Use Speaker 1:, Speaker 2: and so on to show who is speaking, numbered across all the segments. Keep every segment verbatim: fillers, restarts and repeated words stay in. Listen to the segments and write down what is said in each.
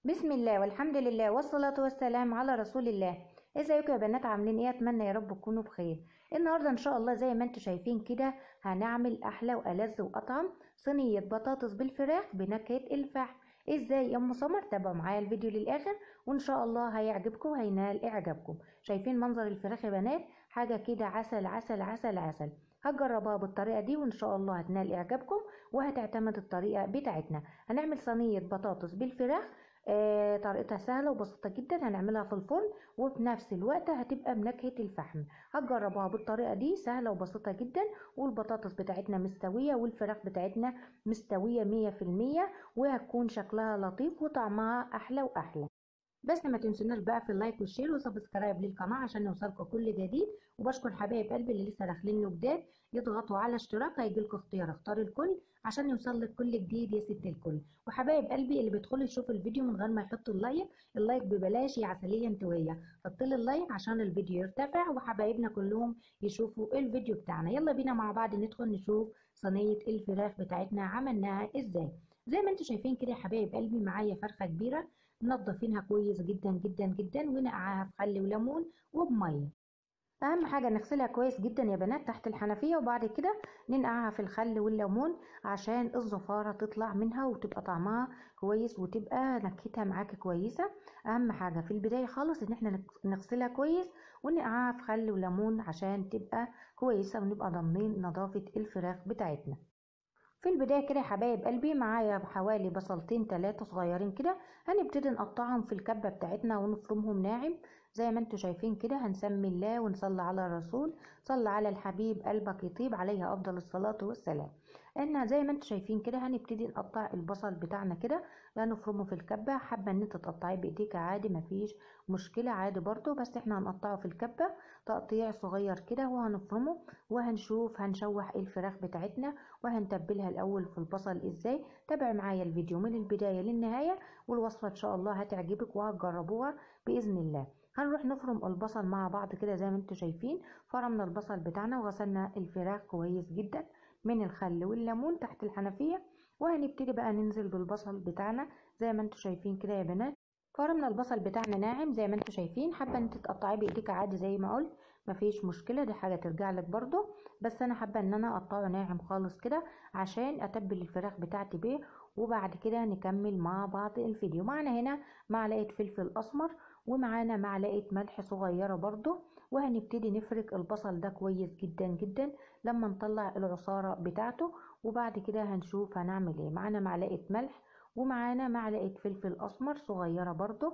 Speaker 1: بسم الله والحمد لله والصلاة والسلام على رسول الله. ازيكم يا بنات؟ عاملين ايه؟ اتمنى يا رب تكونوا بخير. النهارده ان شاء الله زي ما انتم شايفين كده هنعمل احلى والذ واطعم صينية بطاطس بالفراخ بنكهة الفحم. ازاي يا ام سمر؟ تابعوا معايا الفيديو للاخر وان شاء الله هيعجبكم وهينال اعجابكم. شايفين منظر الفراخ يا بنات؟ حاجة كده عسل عسل عسل عسل. هتجربوها بالطريقة دي وان شاء الله هتنال اعجابكم وهتعتمد الطريقة بتاعتنا. هنعمل صينية بطاطس بالفراخ. آه طريقتها سهلة وبسيطة جدا، هنعملها في الفرن وفي نفس الوقت هتبقى بنكهة الفحم. هتجربوها بالطريقة دي، سهلة وبسيطة جدا، والبطاطس بتاعتنا مستوية والفراخ بتاعتنا مستوية مية في المية، وهتكون شكلها لطيف وطعمها أحلى وأحلى. بس ما تنسوناش بقى في اللايك والشير وسبسكرايب للقناه عشان يوصلكم كل جديد. وبشكر حبايب قلبي اللي لسه داخلين جداد يضغطوا على اشتراك، هيجيلكوا اختيار اختار الكل عشان يوصل لك كل جديد يا ست الكل. وحبايب قلبي اللي بيدخلوا يشوفوا الفيديو من غير ما يحطوا اللايك، اللايك ببلاش يا عسليه انتويه. حط لي اللايك عشان الفيديو يرتفع وحبايبنا كلهم يشوفوا الفيديو بتاعنا. يلا بينا مع بعض ندخل نشوف صينيه الفراخ بتاعتنا عملناها ازاي. زي ما انتم شايفين كده يا حبايب قلبي معايا فرخه كبيره منضفينها كويس جدا جدا جدا ونقعها في خل وليمون وبميه. اهم حاجه نغسلها كويس جدا يا بنات تحت الحنفيه، وبعد كده ننقعها في الخل والليمون عشان الزفاره تطلع منها وتبقى طعمها كويس وتبقى نكهتها معاكي كويسه. اهم حاجه في البدايه خالص ان احنا نغسلها كويس ونقعها في خل وليمون عشان تبقى كويسه ونبقى ضامنين نظافه الفراخ بتاعتنا. في البداية كده يا حبايب قلبي معايا حوالي بصلتين تلاتة صغيرين كده، هنبتدي نقطعهم في الكبة بتاعتنا ونفرمهم ناعم زي ما انتوا شايفين كده. هنسمي الله ونصلي على الرسول، صلى على الحبيب قلبك يطيب عليه أفضل الصلاة والسلام. احنا زي ما انتوا شايفين كده هنبتدي نقطع البصل بتاعنا كده، لا نفرمه في الكبة. حابة ان انت تقطعيه بايديك عادي مفيش مشكلة عادي برضو، بس احنا هنقطعه في الكبة تقطيع صغير كده وهنفرمه. وهنشوف هنشوح الفراخ بتاعتنا وهنتبلها الاول في البصل ازاي. تابع معايا الفيديو من البداية للنهاية والوصفة ان شاء الله هتعجبك وهتجربوها باذن الله. هنروح نفرم البصل مع بعض كده زي ما انتم شايفين. فرمنا البصل بتاعنا وغسلنا الفراخ كويس جدا من الخل والليمون تحت الحنفية، وهنبتدي بقى ننزل بالبصل بتاعنا زي ما انتم شايفين كده يا بنات. فرمنا البصل بتاعنا ناعم زي ما انتم شايفين. حابه انت تقطعيه بايديك عادي زي ما قلت مفيش مشكله، دي حاجه ترجع لك برضو، بس انا حابه ان انا اقطعه ناعم خالص كده عشان اتبل الفراخ بتاعتي بيه. وبعد كده نكمل مع بعض الفيديو. معانا هنا معلقه فلفل اسمر ومعانا معلقه ملح صغيره برضو، وهنبتدي نفرك البصل ده كويس جدا جدا لما نطلع العصاره بتاعته. وبعد كده هنشوف هنعمل ايه. معانا معلقه ملح ومعانا معلقة فلفل أسمر صغيرة برضو.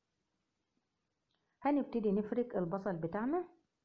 Speaker 1: هنبتدي نفرك البصل بتاعنا.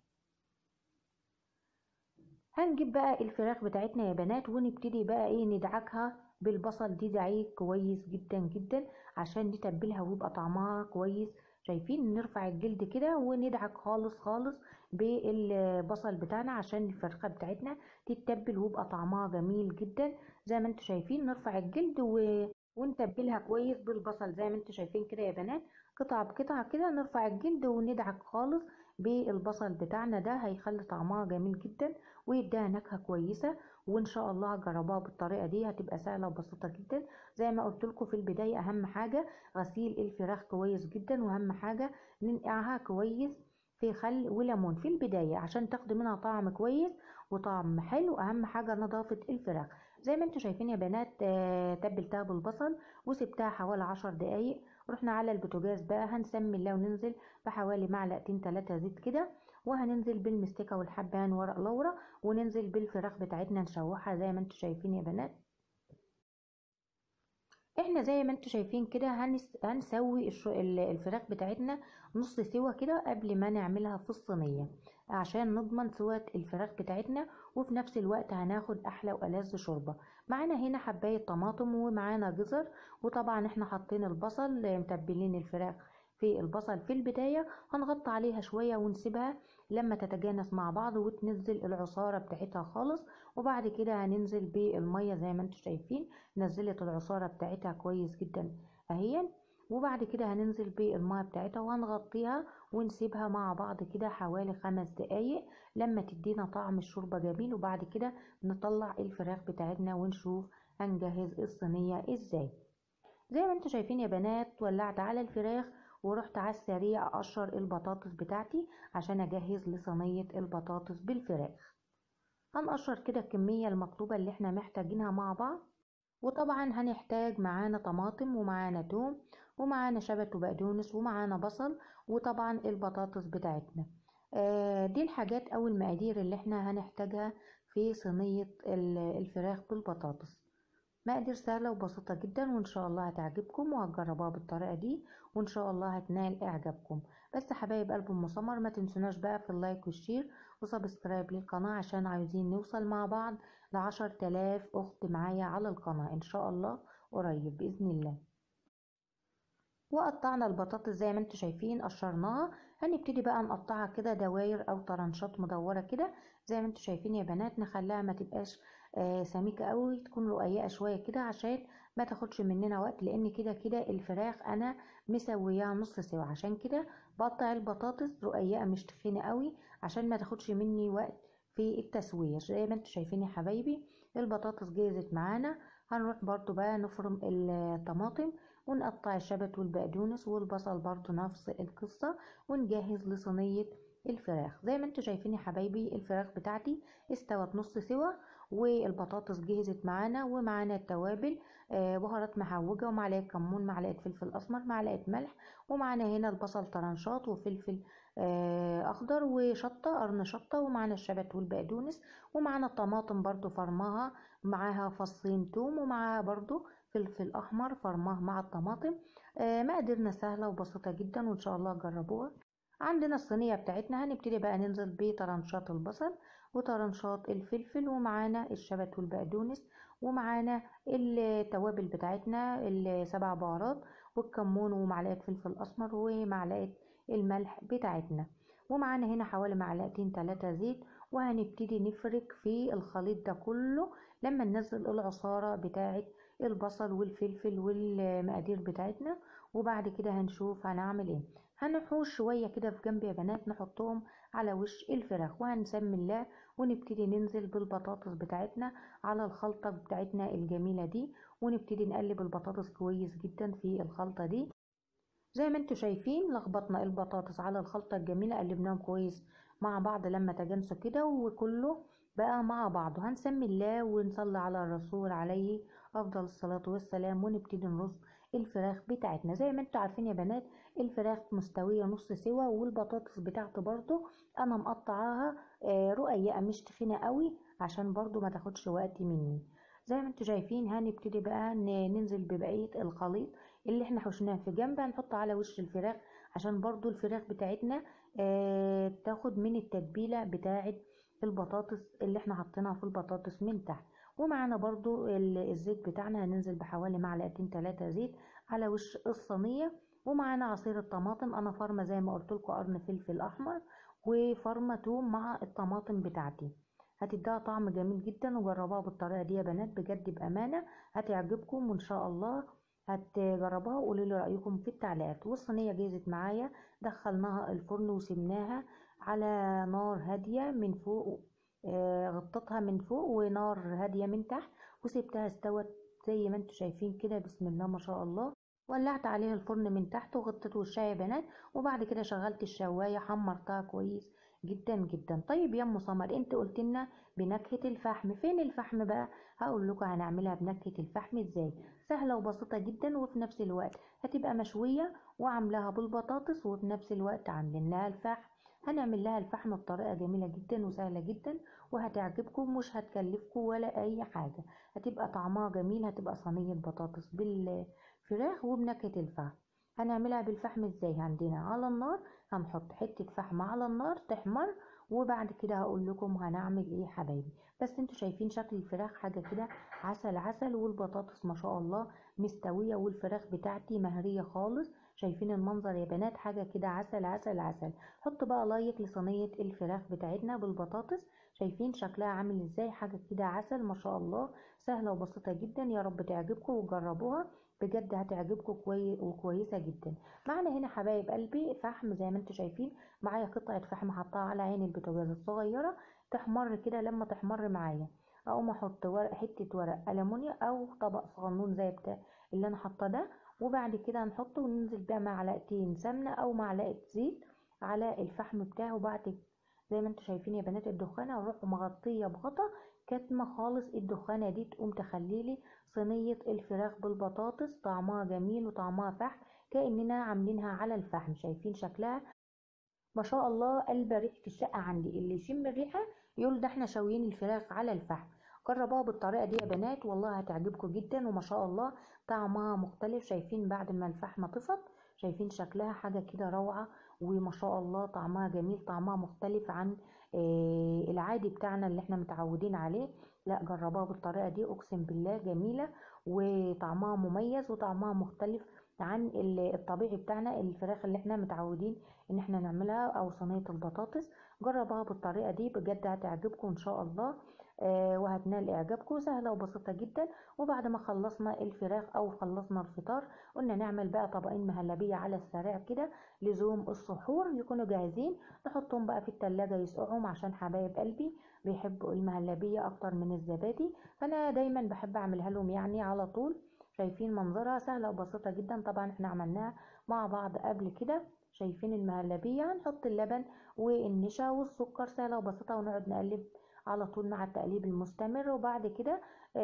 Speaker 1: هنجيب بقى الفراخ بتاعتنا يا بنات ونبتدي بقى ايه ندعكها بالبصل دي دعيك كويس جدا جدا عشان نتبلها ويبقى طعمها كويس. شايفين؟ نرفع الجلد كده وندعك خالص خالص بالبصل بتاعنا عشان الفرخة بتاعتنا تتبل ويبقى طعمها جميل جدا. زي ما انتم شايفين نرفع الجلد و... ونتبلها كويس بالبصل زي ما انتم شايفين كده يا بنات، قطعة بقطعة كده نرفع الجلد وندعك خالص بالبصل بتاعنا. ده هيخلي طعمها جميل جدا ويديها نكهه كويسه. وان شاء الله هجربوها بالطريقه دي هتبقى سهله وبسيطه جدا. زي ما قلت لكم في البدايه اهم حاجه غسيل الفراخ كويس جدا، واهم حاجه ننقعها كويس في خل وليمون في البدايه عشان تاخد منها طعم كويس وطعم حلو. اهم حاجه نظافه الفراخ. زي ما انتم شايفين يا بنات آه، تبلتها بالبصل وسبتها حوالي عشر دقايق. رحنا على البوتاجاز بقى هنسمي الله وننزل بحوالي معلقتين ثلاثه زيت كده، وهننزل بالمستكه والحبهان ورق لورا، وننزل بالفراخ بتاعتنا نشوحها زي ما انتم شايفين يا بنات. احنا زي ما انتم شايفين كده هنس... هنسوي الش... ال- الفراخ بتاعتنا نص سوا كده قبل ما نعملها في الصينية عشان نضمن سوى الفراخ بتاعتنا، وفي نفس الوقت هناخد احلى والذ شوربة. معانا هنا حباية طماطم ومعانا جزر، وطبعا احنا حاطين البصل متبلين الفراخ في البصل في البداية. هنغطي عليها شوية ونسيبها لما تتجانس مع بعض وتنزل العصارة بتاعتها خالص. وبعد كده هننزل بالمية زي ما انتم شايفين نزلت العصارة بتاعتها كويس جدا اهي. وبعد كده هننزل بالمية بتاعتها وهنغطيها ونسيبها مع بعض كده حوالي خمس دقايق لما تدينا طعم الشوربة جميل. وبعد كده نطلع الفراخ بتاعتنا ونشوف هنجهز الصينية ازاي. زي ما انتوا شايفين يا بنات ولعت على الفراخ ورحت على السريع اقشر البطاطس بتاعتي عشان اجهز لصينية البطاطس بالفراخ. هنقشر كده الكمية المطلوبة اللي احنا محتاجينها مع بعض. وطبعا هنحتاج معانا طماطم ومعانا توم ومعانا شبت وبقدونس ومعانا بصل وطبعا البطاطس بتاعتنا. آه دي الحاجات او المقادير اللي احنا هنحتاجها في صينية الفراخ بالبطاطس. مقادير سهلة وبسيطة جدا وان شاء الله هتعجبكم وهتجربوها بالطريقة دي وان شاء الله هتنال اعجابكم. بس حبايب قلب ام سمر ما تنسوناش بقى في اللايك والشير وسبسكرايب للقناة عشان عايزين نوصل مع بعض لعشر تلاف اخت معايا على القناة ان شاء الله قريب بإذن الله. وقطعنا البطاطس زي ما انتوا شايفين قشرناها. هنبتدي بقى نقطعها كده دواير او طرنشات مدورة كده زي ما انتوا شايفين يا بنات. نخليها ما تبقاش آه سميكة قوي، تكون رقيقة شوية كده عشان ما تاخدش مننا وقت، لان كده كده الفراخ انا مسوياها نص سوا. عشان كده بقطع البطاطس رقيقة مش تخينة قوي عشان ما تاخدش مني وقت في التسوية. زي ما انتوا شايفين يا حبايبي البطاطس جهزت معانا. هنروح برضو بقى نفرم الطماطم ونقطع الشبت والبقدونس والبصل برضو نفس القصة ونجهز لصينية الفراخ. زي ما انتوا شايفين يا حبايبي الفراخ بتاعتي استوت نص سوا والبطاطس جهزت معانا ومعانا التوابل آه بهارات محوجة ومعلقة كمون معلقة فلفل اسمر معلقة ملح ومعانا هنا البصل طرنشات وفلفل آه اخضر وشطة قرن شطة ومعانا الشبت والبقدونس ومعانا الطماطم برضو فرماها معاها فصين توم ومعاها برضو فلفل احمر فرماه مع الطماطم. آه مقاديرنا سهله وبسيطه جدا وان شاء الله تجربوها. عندنا الصينيه بتاعتنا هنبتدي بقى ننزل بطرنشات البصل وطرنشات الفلفل ومعانا الشبت والبقدونس ومعانا التوابل بتاعتنا السبع بهارات والكمون ومعلقه فلفل اسمر ومعلقه الملح بتاعتنا ومعانا هنا حوالي معلقتين ثلاثة زيت. وهنبتدي نفرك في الخليط ده كله لما ننزل العصارة بتاعت البصل والفلفل والمقادير بتاعتنا. وبعد كده هنشوف هنعمل ايه. هنحوش شوية كده في جنب يا بنات نحطهم على وش الفراخ وهنسمي الله ونبتدي ننزل بالبطاطس بتاعتنا على الخلطة بتاعتنا الجميلة دي ونبتدي نقلب البطاطس كويس جدا في الخلطة دي. زي ما انتوا شايفين لخبطنا البطاطس على الخلطة الجميلة قلبناهم كويس مع بعض لما تجانسوا كده وكله بقى مع بعض. هنسمي الله ونصلي على الرسول عليه افضل الصلاة والسلام ونبتدي نرص الفراخ بتاعتنا. زي ما انتوا عارفين يا بنات الفراخ مستوية نص سوا والبطاطس بتاعته برضو انا مقطعاها رقيقة مش تخينة قوي عشان برضو ما تاخدش وقت مني. زي ما انتوا شايفين هنبتدي بقى ننزل ببقية الخليط اللي احنا حشناه في جنب هنحطه على وش الفراخ عشان برضو الفراخ بتاعتنا اه تاخد من التتبيلة بتاعت البطاطس اللي احنا حطيناها في البطاطس من تحت. ومعانا برضو الزيت بتاعنا هننزل بحوالي معلقتين ثلاثة زيت على وش الصينية. ومعانا عصير الطماطم انا فرمة زي ما قلت لكم قرن فلفل احمر وفرمة توم مع الطماطم بتاعتي هتديها طعم جميل جدا. وجربوها بالطريقة دي يا بنات بجد بأمانة هتعجبكم وان شاء الله هتجربوها وقولوا لي رأيكم في التعليقات. والصينية جهزت معايا دخلناها الفرن وسبناها على نار هادية من فوق آه غطيتها من فوق ونار هادية من تحت وسبتها استوت زي ما انتوا شايفين كده بسم الله ما شاء الله. ولعت عليها الفرن من تحت وغطيت وشها يا بنات وبعد كده شغلت الشواية حمرتها كويس جدا جدا. طيب يا ام سمر انت قلت لنا بنكهة الفحم، فين الفحم بقى؟ هقول لكم هنعملها بنكهة الفحم ازاي. سهلة وبسيطة جدا وفي نفس الوقت هتبقى مشوية وعاملاها بالبطاطس وفي نفس الوقت عاملين لها الفحم. هنعمل لها الفحم بطريقة جميلة جدا وسهلة جدا وهتعجبكم مش هتكلفكم ولا اي حاجة. هتبقى طعمها جميل هتبقى صينية بطاطس بالفراخ وبنكهة الفحم. هنعملها بالفحم ازاي؟ عندنا على النار هنحط حتة فحم على النار تحمر وبعد كده هقول لكم هنعمل ايه حبايبي. بس انتوا شايفين شكل الفراخ حاجة كده عسل عسل والبطاطس ما شاء الله مستوية والفراخ بتاعتي مهرية خالص. شايفين المنظر يا بنات حاجة كده عسل عسل عسل. حط بقى لايك لصينية الفراخ بتاعتنا بالبطاطس. شايفين شكلها عامل ازاي حاجة كده عسل ما شاء الله. سهلة وبسيطة جدا يا رب تعجبكم وجربوها بجد هتعجبكم كوي وكويسة جدا. معنا هنا حبايب قلبي فحم زي ما انتوا شايفين معايا قطعة فحم حطها على عين البوتاجاز الصغيرة تحمر كده. لما تحمر معايا اقوم احط ورق حتة ورق ألمونيا او طبق صغنون زي بتاع اللي انا حاطاه ده وبعد كده هنحطه وننزل بقى معلقتين سمنة او معلقة زيت على الفحم بتاعه. بعد زي ما انتوا شايفين يا بنات الدخانة، واروح مغطية بغطا كاتمة خالص. الدخانة دي تقوم تخليلي صينية الفراخ بالبطاطس طعمها جميل وطعمها فحم، كأننا عاملينها على الفحم. شايفين شكلها ما شاء الله، قلبة ريحة الشقة عندي. اللي يشم الريحة يقول ده احنا شاويين الفراخ على الفحم. جربوها بالطريقة دي يا بنات، والله هتعجبكم جدا. وما شاء الله طعمها مختلف. شايفين بعد ما الفحمة طفت، شايفين شكلها حاجة كده روعة. وما شاء الله طعمها جميل، طعمها مختلف عن آه، العادي بتاعنا اللي احنا متعودين عليه. لا جربوها بالطريقة دي، اقسم بالله جميلة وطعمها مميز وطعمها مختلف عن الطبيعي بتاعنا، الفراخ اللي احنا متعودين ان احنا نعملها او صينية البطاطس. جربها بالطريقة دي بجد هتعجبكم ان شاء الله. آه وهتنال اعجابكم، سهلة وبسيطة جدا. وبعد ما خلصنا الفراخ او خلصنا الفطار، قلنا نعمل بقى طبقين مهلبية على السريع كده لزوم السحور، يكونوا جاهزين. نحطهم بقى في التلاجة يسقعهم، عشان حبايب قلبي بيحبوا المهلبية اكتر من الزبادي، فانا دايما بحب اعملها لهم يعني على طول. شايفين منظرها سهلة وبسيطة جدا، طبعا احنا عملناها مع بعض قبل كده. شايفين المهلبية، هنحط اللبن والنشا والسكر، سهلة وبسيطة، ونقعد نقلب على طول مع التقليب المستمر. وبعد كده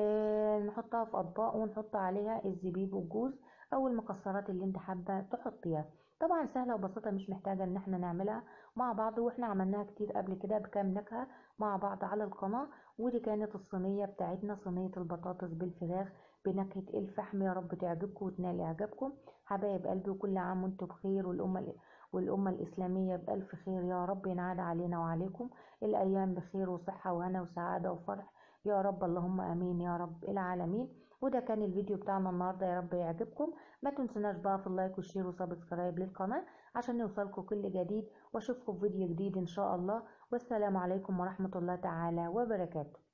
Speaker 1: آه نحطها في اطباق ونحط عليها الزبيب والجوز او المكسرات اللي انت حابة تحطيها. طبعا سهلة وبسيطة، مش محتاجة ان احنا نعملها مع بعض، واحنا عملناها كتير قبل كده بكام نكهة مع بعض على القناة. ودي كانت الصينية بتاعتنا، صينية البطاطس بالفراخ بنكهة الفحم. يا رب تعجبكم وتنال اعجابكم حبايب قلبي، وكل عام وانتم بخير، والأمة والأمة الإسلامية بألف خير. يا رب ينعاد علينا وعليكم الأيام بخير وصحة وهنا وسعادة وفرح يا رب، اللهم آمين يا رب العالمين. وده كان الفيديو بتاعنا النهاردة، يا رب يعجبكم. ما تنسوناش بقى في اللايك والشير وسبسكرايب للقناة عشان يوصلكم كل جديد، واشوفكم في فيديو جديد إن شاء الله. والسلام عليكم ورحمة الله تعالى وبركاته.